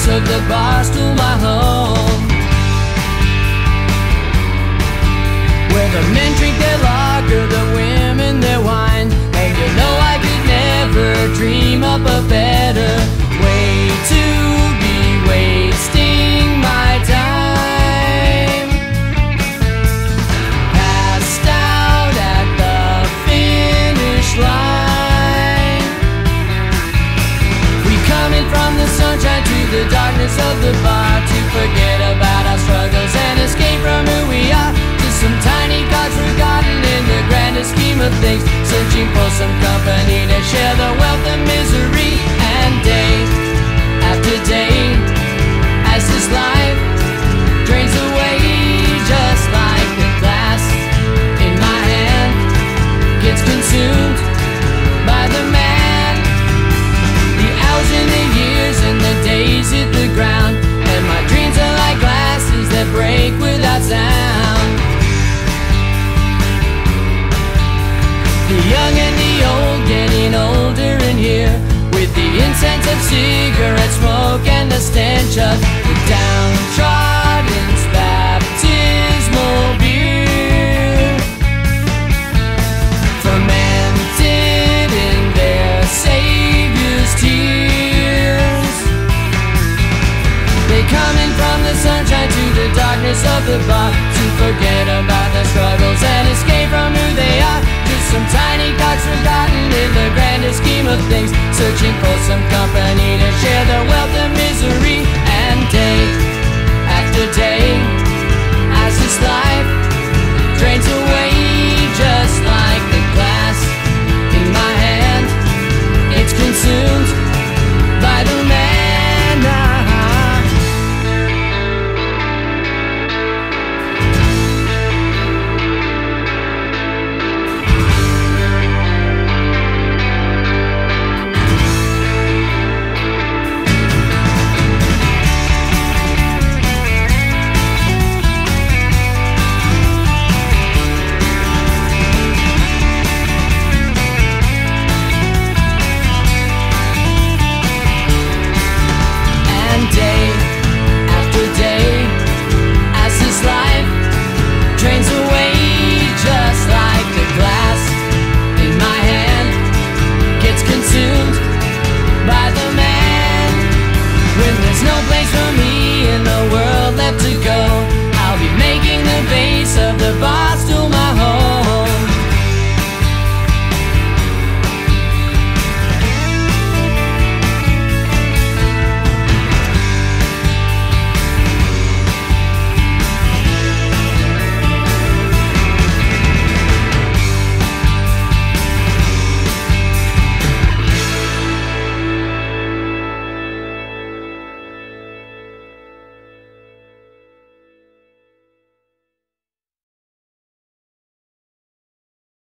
darkness of the bar stole my home, where the men drink their lager, the women their wine. And you know I could never dream up a better way to be wasting my time. Passed out at the finish line, we coming from the sunshine to the darkness of the bar, to forget about our struggles and escape from who we are, to some tiny gods forgotten in the grander scheme of things, searching for some company to share the wealth of misery. And day after day, as this life drains away, just like the glass in my hand gets consumed by the man. The hours and the years and the days hit the ground, and my dreams are like glasses that break without sound. The young and the old getting older in here, with the incense of cigarette smoke and the stench of the downtrodden's baptismal beer, fermented in their Savior's tears. They coming from the sunshine to the darkness of the bar,